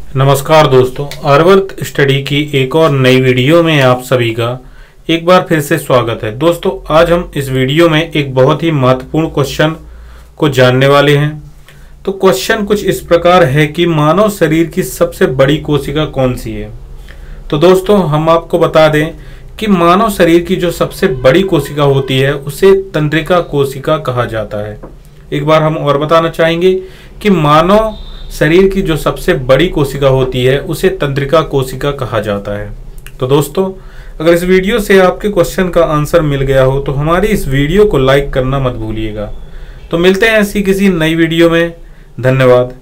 नमस्कार दोस्तों, आर्यवर्त स्टडी की एक और नई वीडियो में आप सभी का एक बार फिर से स्वागत है। दोस्तों, आज हम इस वीडियो में एक बहुत ही महत्वपूर्ण क्वेश्चन को जानने वाले हैं। तो क्वेश्चन कुछ इस प्रकार है कि मानव शरीर की सबसे बड़ी कोशिका कौन सी है। तो दोस्तों, हम आपको बता दें कि मानव शरीर की जो सबसे बड़ी कोशिका होती है उसे तंत्रिका कोशिका कहा जाता है। एक बार हम और बताना चाहेंगे कि मानव शरीर की जो सबसे बड़ी कोशिका होती है उसे तंत्रिका कोशिका कहा जाता है। तो दोस्तों, अगर इस वीडियो से आपके क्वेश्चन का आंसर मिल गया हो तो हमारी इस वीडियो को लाइक करना मत भूलिएगा। तो मिलते हैं ऐसी किसी नई वीडियो में। धन्यवाद।